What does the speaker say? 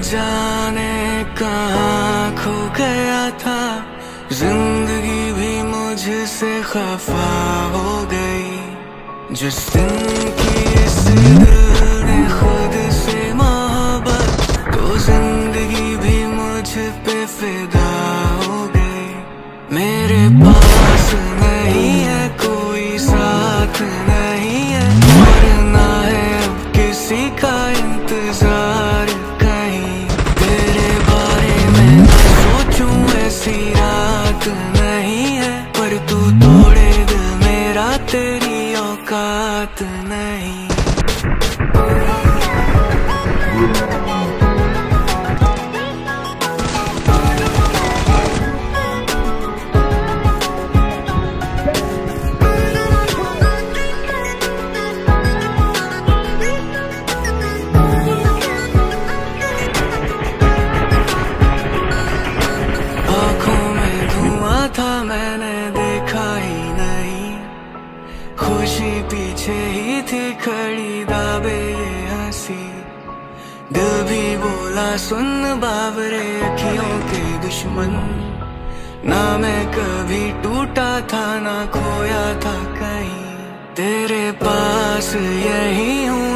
जाने कहाँ खो गया था, जिंदगी भी मुझसे खफा हो गई। जिस दिन की इस दिल ने खुद से मोहब्बत, तो जिंदगी भी मुझ पे फिदा हो गई। मेरे पास नहीं है कोई साथ नहीं है, और ना है अब किसी का इंतजार कहीं। तेरे बारे में ना सोचूं ऐसी रात नहीं है, पर तू तोड़े दिल मेरा तेरी औकात नहीं। था मैंने देखा ही नहीं, खुशी पीछे ही थी खड़ी दाबे ये हंसी। दिल भी बोला सुन बाबरे अखियों के दुश्मन, ना मैं कभी टूटा था ना खोया था कहीं। तेरे पास यही हूँ